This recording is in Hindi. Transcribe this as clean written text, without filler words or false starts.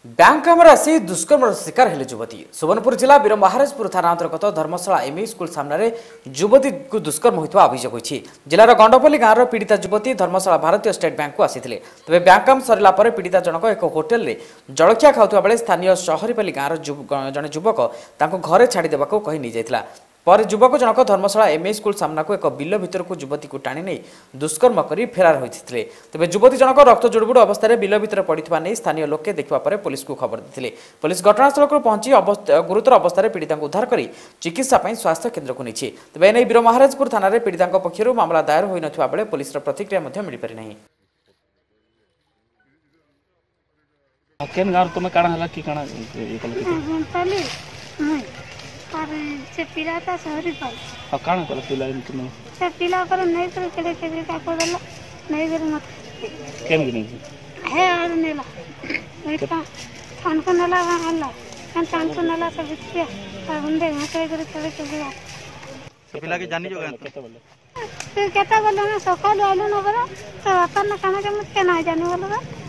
बैंक कामर आसी दुष्कर्म शिकार हेले युवती सुवर्णपुर जिला वीर महाराजपुर थाना अंतर्गत धर्मशाला एमई स्कूल सामने युवती को दुष्कर्म होता अभियोग होती। जिलार गंडपल्ली गाँव पीड़िता युवती धर्मशाला भारतीय स्टेट बैंक को आसी तेज बैंक काम सरला पीड़िता जनक एक होटेल में जलखिया खाऊा बेले स्थानीय शहरीपाली गाँव जड़े युवक घरे छाड़देवा कही नहीं जाता। पर युवक जनक धर्मशाला एमई स्कूल सामना को एक बिल भीतर को युवती को टाणी नहीं दुष्कर्म कर फेरार होते। तेज युवती जनक रक्त जुड़बुड़ अवस्था बिल भीतर पड़ा नहीं स्थानीय लोके देखा पुलिस को खबर देते। पुलिस घटनास्थल को पहुंची गुरुतर अवस्था पीड़िता उद्धार कर चिकित्सा स्वास्थ्य केन्द्र को नहीं। तेज एने वीर महाराजपुर थाना पीड़िता पक्षर मामला दायर होता बेले पुलिस प्रतिक्रिया मिल पारि नहीं। केन गाँव तुम काना हला कि काना और से पिला था शहरी पर अब काना कल पिला तुम से पिला पर नहीं कर के का को दला नहीं कर मत केन गिनी है और नेला इतना खान को नेला हल्ला खान को नेला सब बिटिया और बंदे हाथ कर चले चले से पिला के जानी जो कहता बोले ना सकाल आलू न बरा तो अपन खाना के मत के ना जाने वाला